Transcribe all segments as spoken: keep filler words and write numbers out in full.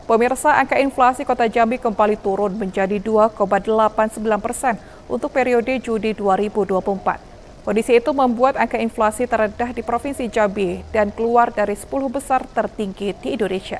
Pemirsa, angka inflasi Kota Jambi kembali turun menjadi dua koma delapan sembilan persen untuk periode Juni dua ribu dua puluh empat. Kondisi itu membuat angka inflasi terendah di Provinsi Jambi dan keluar dari sepuluh besar tertinggi di Indonesia.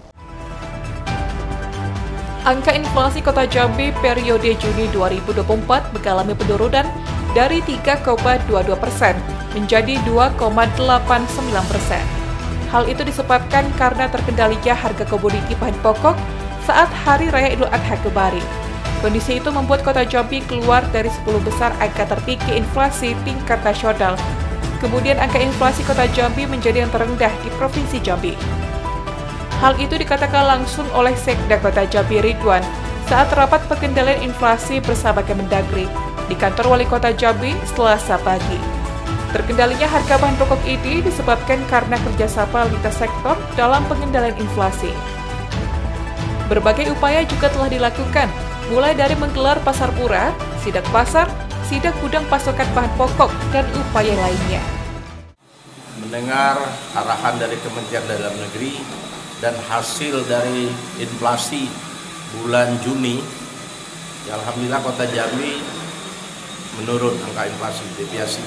Angka inflasi Kota Jambi periode Juni dua ribu dua puluh empat mengalami penurunan dari tiga koma dua dua persen menjadi dua koma delapan sembilan persen. Hal itu disebabkan karena terkendalinya harga komoditi bahan pokok saat Hari Raya Idul Adha kemarin. Kondisi itu membuat Kota Jambi keluar dari sepuluh besar angka tertinggi inflasi tingkat nasional. Kemudian angka inflasi Kota Jambi menjadi yang terendah di Provinsi Jambi. Hal itu dikatakan langsung oleh Sekda Kota Jambi Ridwan saat rapat pengendalian inflasi bersama Kemendagri di kantor Wali Kota Jambi Selasa pagi. Terkendalinya harga bahan pokok ini disebabkan karena kerjasama lintas sektor dalam pengendalian inflasi. Berbagai upaya juga telah dilakukan, mulai dari menggelar pasar murah, sidak pasar, sidak gudang pasokan bahan pokok, dan upaya lainnya. Mendengar arahan dari Kementerian Dalam Negeri dan hasil dari inflasi bulan Juni, ya alhamdulillah Kota Jambi menurun angka inflasi deviasi.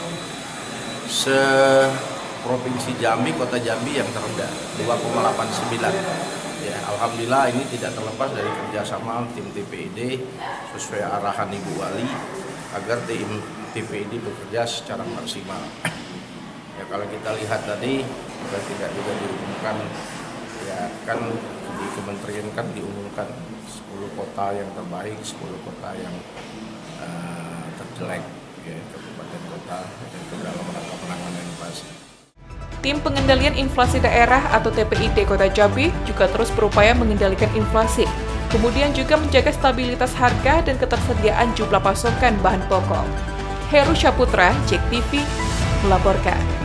Se-Provinsi Jambi, Kota Jambi yang terendah, dua koma delapan sembilan. Ya, alhamdulillah ini tidak terlepas dari kerjasama tim T P I D sesuai arahan Ibu Wali agar tim T P I D bekerja secara maksimal. Ya, kalau kita lihat tadi, kita tidak juga diumumkan, ya kan di kementerian kan diumumkan sepuluh kota yang terbaik, sepuluh kota yang uh, terjelek. Ya, kabupaten kota dan dalam rangka penanganan inflasi. Tim Pengendalian Inflasi Daerah atau T P I D Kota Jambi juga terus berupaya mengendalikan inflasi, kemudian juga menjaga stabilitas harga dan ketersediaan jumlah pasokan bahan pokok. Heru Syaputra, J E K T V, melaporkan.